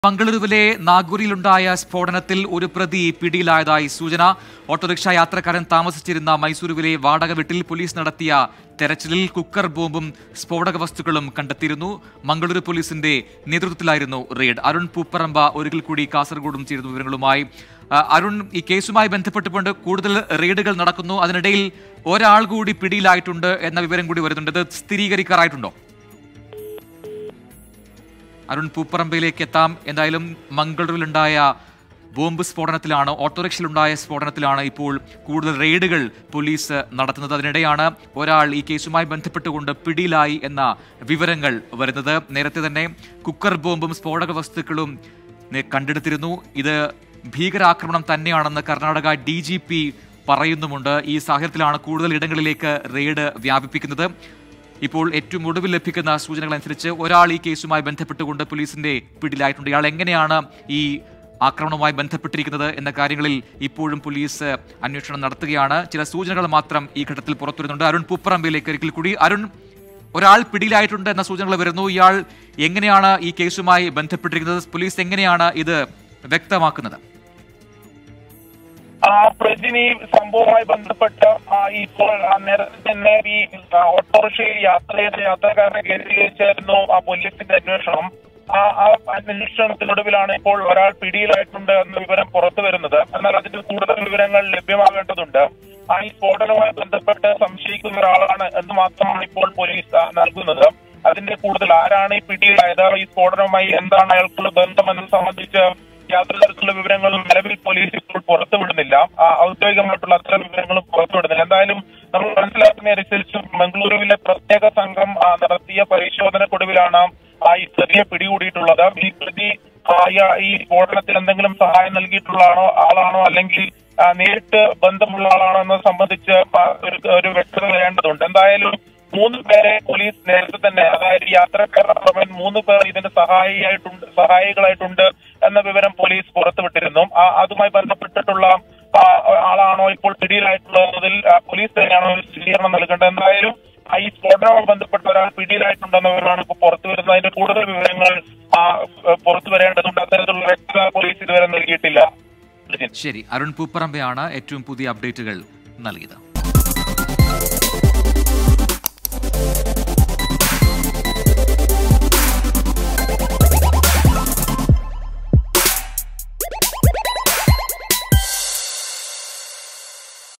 മംഗളൂരുവിലെ നാഗൂരിലുണ്ടായ സ്ഫോടനത്തിൽ ഒരു പ്രതി പിടിയിലായതായി സൂചന. ഓട്ടോറിക്ഷ യാത്രക്കാരൻ താമസിച്ചിരുന്ന മൈസൂരുവിലെ വാടക വീട്ടിൽ പോലീസ് നടത്തിയ തെരച്ചിലിൽ കുക്കർ ബോംബും സ്ഫോടക വസ്തുക്കളും കണ്ടെത്തിയിരുന്നു. മംഗളൂരു പോലീസിന്റെ നേതൃത്വത്തിലായിരുന്നു റെയ്ഡ്. അരുൺ പൂപ്പറമ്പ ഒരിക്കൽ കൂടി കാസർഗോഡും ചേരുന്ന വിവരങ്ങളുമായി. അരുൺ, ഈ കേസുമായി ബന്ധപ്പെട്ടുകൊണ്ട് കൂടുതൽ റെയ്ഡുകൾ നടക്കുന്നു, അതിനിടയിൽ ഒരാൾ കൂടി പിടിയിലായിട്ടുണ്ട് എന്ന വിവരം കൂടി വരുന്നുണ്ട്. ഇത് സ്ഥിരീകരിക്കാറായിട്ടുണ്ടോ? അരുൺ പൂപ്പറമ്പയിലേക്ക് എത്താം. എന്തായാലും മംഗളൂരുവിലുണ്ടായ ബോംബ് സ്ഫോടനത്തിലാണ്, ഓട്ടോറിക്ഷയിലുണ്ടായ സ്ഫോടനത്തിലാണ് ഇപ്പോൾ കൂടുതൽ റെയ്ഡുകൾ പോലീസ് നടത്തുന്നത്. അതിനിടെയാണ് ഒരാൾ ഈ കേസുമായി ബന്ധപ്പെട്ടുകൊണ്ട് പിടിയിലായി എന്ന വിവരങ്ങൾ വരുന്നത്. നേരത്തെ തന്നെ കുക്കർ ബോംബും സ്ഫോടക വസ്തുക്കളും കണ്ടെടുത്തിരുന്നു. ഇത് ഭീകരാക്രമണം തന്നെയാണെന്ന് കർണാടക DGP പറയുന്നുമുണ്ട്. ഈ സാഹചര്യത്തിലാണ് കൂടുതൽ ഇടങ്ങളിലേക്ക് റെയ്ഡ് വ്യാപിപ്പിക്കുന്നത്. ഇപ്പോൾ ഏറ്റവും ഒടുവിൽ ലഭിക്കുന്ന സൂചനകൾ അനുസരിച്ച് ഒരാൾ ഈ കേസുമായി ബന്ധപ്പെട്ടുകൊണ്ട് പോലീസിന്റെ പിടിയിലായിട്ടുണ്ട്. ഇയാൾ എങ്ങനെയാണ് ഈ ആക്രമണവുമായി ബന്ധപ്പെട്ടിരിക്കുന്നത് എന്ന കാര്യങ്ങളിൽ ഇപ്പോഴും പോലീസ് അന്വേഷണം നടത്തുകയാണ്. ചില സൂചനകൾ മാത്രം ഈ ഘട്ടത്തിൽ പുറത്തുവരുന്നുണ്ട്. അരുൺ പൂപ്പറമ്പയിലേക്ക് ഒരിക്കൽ കൂടി. അരുൺ, ഒരാൾ പിടിയിലായിട്ടുണ്ട് എന്ന സൂചനകൾ വരുന്നു. ഇയാൾ എങ്ങനെയാണ് ഈ കേസുമായി ബന്ധപ്പെട്ടിരിക്കുന്നത്? പോലീസ് എങ്ങനെയാണ് ഇത് വ്യക്തമാക്കുന്നത്? പ്രജിനി, സംഭവവുമായി ബന്ധപ്പെട്ട് ഇപ്പോൾ നേരത്തെ തന്നെ ഈ ഓട്ടോറിക്ഷയിൽ യാത്ര ചെയ്ത യാത്രക്കാരനെ കേന്ദ്രീകരിച്ചായിരുന്നു പോലീസിന്റെ അന്വേഷണം. ആ അന്വേഷണത്തിനൊടുവിലാണ് ഇപ്പോൾ ഒരാൾ പിടിയിലായിട്ടുണ്ട് എന്ന വിവരം പുറത്തു വരുന്നത്. എന്നാൽ അതിന്റെ കൂടുതൽ വിവരങ്ങൾ ലഭ്യമാകേണ്ടതുണ്ട്. ഈ സ്ഫോടനവുമായി ബന്ധപ്പെട്ട് സംശയിക്കുന്ന ഒരാളാണ് എന്ന് മാത്രമാണ് ഇപ്പോൾ പോലീസ് നൽകുന്നത്. അതിന്റെ കൂടുതൽ ആരാണ് ഈ പിടിയിലായത്, ഈ സ്ഫോടനവുമായി എന്താണ് അയാൾക്കുള്ള ബന്ധം എന്നത് സംബന്ധിച്ച് യാതൊരു തരത്തിലുള്ള വിവരങ്ങളും നിലവിൽ പോലീസ് ഇപ്പോൾ പുറത്തുവിടുന്നില്ല. ഔദ്യോഗികമായിട്ടുള്ള അത്തരം വിവരങ്ങളും പുറത്തുവിടുന്നില്ല. എന്തായാലും നമ്മൾ മനസ്സിലാക്കുന്ന അനുസരിച്ച് മംഗളൂരുവിലെ പ്രത്യേക സംഘം നടത്തിയ പരിശോധനക്കൊടുവിലാണ് ഈ പ്രതിയെ പിടികൂടിയിട്ടുള്ളത്. ഈ പ്രതി ഈ സ്ഫോടനത്തിൽ എന്തെങ്കിലും സഹായം നൽകിയിട്ടുള്ള ആളാണോ അല്ലെങ്കിൽ നേരിട്ട് ബന്ധമുള്ള ആളാണോ എന്നത് സംബന്ധിച്ച് ഒരു വ്യക്തത വരേണ്ടതുണ്ട്. എന്തായാലും 3 പേരെ പോലീസ് നേരത്തെ തന്നെ, അതായത് യാത്രക്കാരുടെ പുറമെ 3 പേർ ഇതിന്റെ സഹായികളായിട്ടുണ്ട് എന്ന വിവരം പോലീസ് പുറത്തുവിട്ടിരുന്നു. അതുമായി ബന്ധപ്പെട്ടിട്ടുള്ള ആളാണോ ഇപ്പോൾ പിടിയിലായിട്ടുള്ളതിൽ പോലീസ് തന്നെയാണോ ഒരു സ്ഥിരീകരണം നൽകേണ്ടത്. എന്തായാലും ഈ സ്ഫോടനവുമായി ബന്ധപ്പെട്ട ഒരാൾ പിടിയിലായിട്ടുണ്ടെന്ന വിവരമാണ് ഇപ്പോൾ പുറത്തു വരുന്നത്. അതിന്റെ കൂടുതൽ വിവരങ്ങൾ പുറത്തു വരേണ്ടതുണ്ട്. അത്തരത്തിലുള്ള വ്യക്തത പോലീസ് ഇതുവരെ നൽകിയിട്ടില്ല. ശരി, അരുൺ പൂപ്പറമ്പയാണ് ഏറ്റവും പുതിയ അപ്ഡേറ്റുകൾ നൽകിയത്.